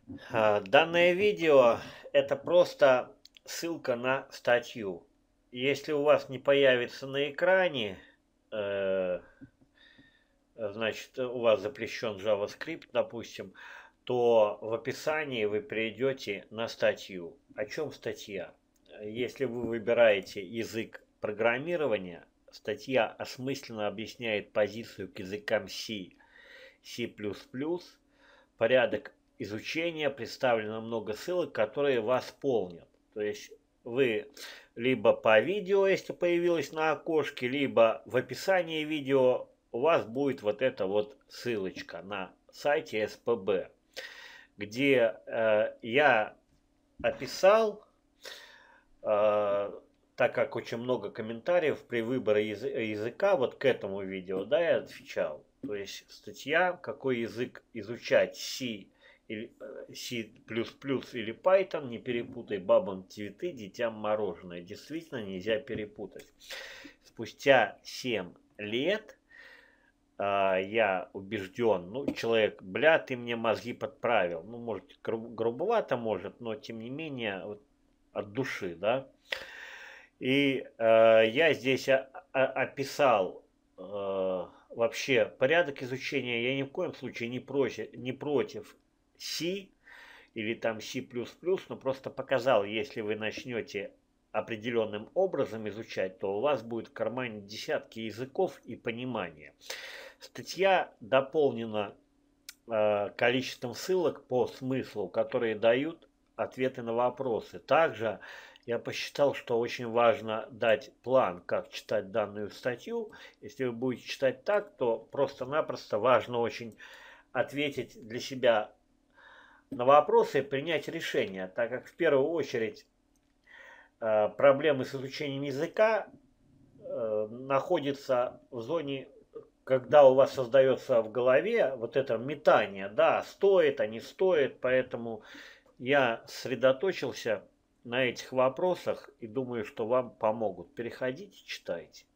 Данное видео — это просто ссылка на статью. Если у вас не появится на экране, э, значит, у вас запрещен JavaScript, допустим, то в описании вы перейдете на статью. О чем статья? Если вы выбираете язык программирования, статья осмысленно объясняет позицию к языкам C, C++, порядок изучения, представлено много ссылок, которые восполнят. То есть вы либо по видео, если появилось на окошке, либо в описании видео у вас будет вот эта вот ссылочка на сайте СПБ, где я описал, так как очень много комментариев при выборе языка вот к этому видео, да, я отвечал. То есть статья, какой язык изучать, C, или, C++ или Python, не перепутай, бабам цветы, детям мороженое. Действительно нельзя перепутать. Спустя 7 лет я убежден, ну, человек, бля, ты мне мозги подправил. Ну, может, грубовато может, но тем не менее, вот, от души, да. И я здесь описал вообще порядок изучения. Я ни в коем случае не против C или там C++, но просто показал, если вы начнете определенным образом изучать, то у вас будет в кармане десятки языков и понимания. Статья дополнена количеством ссылок по смыслу, которые дают ответы на вопросы. Также я посчитал, что очень важно дать план, как читать данную статью. Если вы будете читать так, то просто-напросто важно очень ответить для себя на вопросы и принять решение, так как в первую очередь проблемы с изучением языка находятся в зоне, когда у вас создается в голове вот это метание, да, стоит, а не стоит, поэтому я сосредоточился на этих вопросах и думаю, что вам помогут. Переходите, читайте.